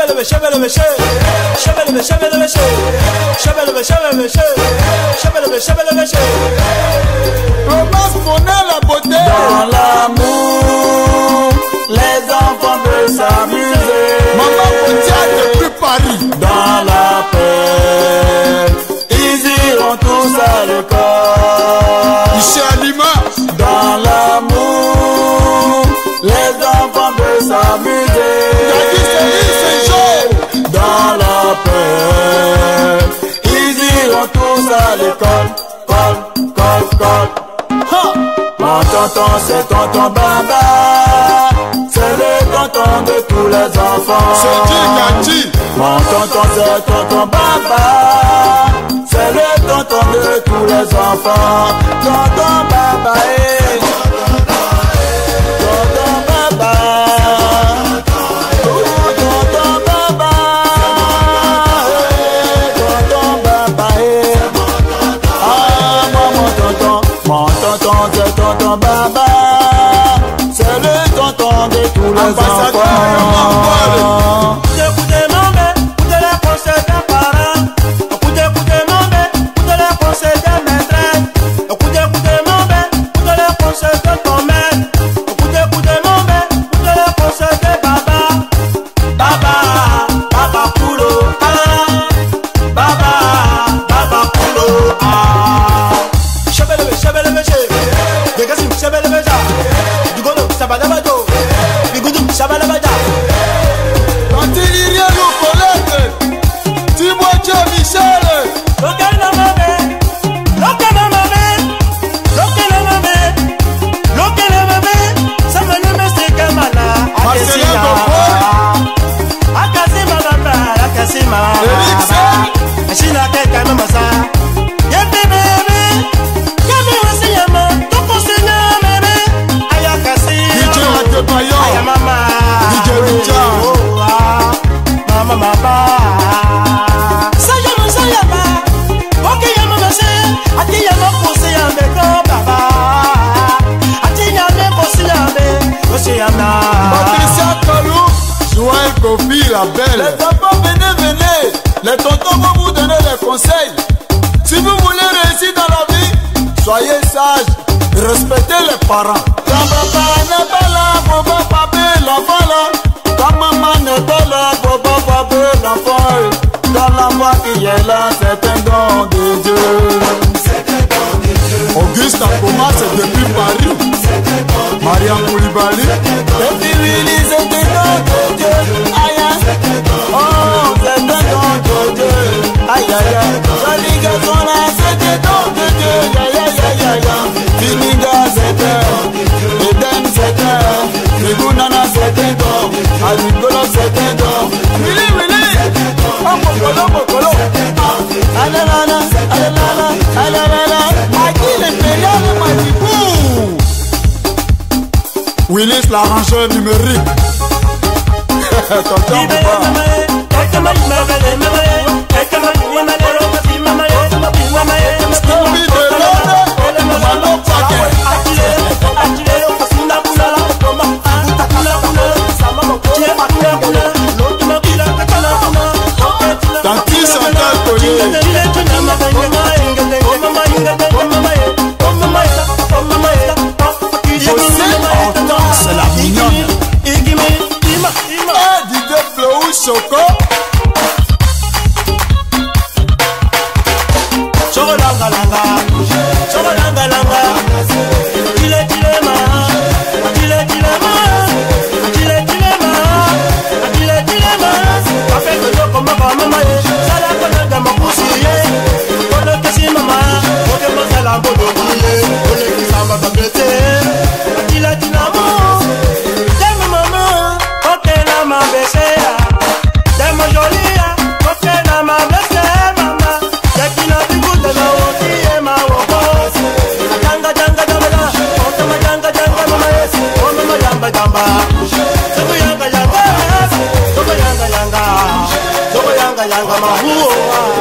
la beauté. Dans l'amour, les enfants veulent s'amuser. Maman Potia depuis Paris. Dans la paix, ils iront tous à l'école. Ici à Lima. Dans l'amour, les enfants veulent s'amuser. Dans la paix, ils iront tous à l'école. Col. Mon tonton c'est tonton Baba, c'est le tonton de tous les enfants. C'est Gigi. Mon tonton c'est tonton Baba, c'est le tonton de tous les enfants. Tonton Baba, tonton Baba. Tonton Baba, c'est le tonton de tous les enfants. Écoutez maman, écoutez les conseils des parents. Écoutez maman, écoutez les conseils des maîtresses. Écoutez maman, écoutez les conseils de ton maître. Écoutez maman, écoutez les conseils de Baba. Baba Kulo, Baba Kulo, la belle. Les enfants, venez. Les tontons vont vous donner des conseils. Si vous voulez réussir dans la vie, soyez sages, respectez les parents. Quand papa n'est pas là, faut pas frapper l'enfant là. Quand maman n'est pas là, faut pas frapper l'enfant. Quand l'enfant qui est là, c'est un don de Dieu. Auguste Akoma, c'est depuis Paris. Mariam Koulibaly. Et puis Willy, c'est un don de Dieu. Oh, c'est un don de Dieu. Aïe, aïe, aïe. Joli garçon là, c'est un don de Dieu. Aïe, aïe, aïe, aïe. Finiga, c'est un. Eden, c'est un. Tribunana, c'est un don. Aligolo, c'est un don. Willy. Oh, Mokolo. Alala. Aki l'impérial Majibou. Willis, l'arrangeur numérique. Tonton Bouba. Stevie de Londres. Mano Paquet. Tanti Santal Koye. C'est la mignonne. Didier Flou Choco. Yanga mahuo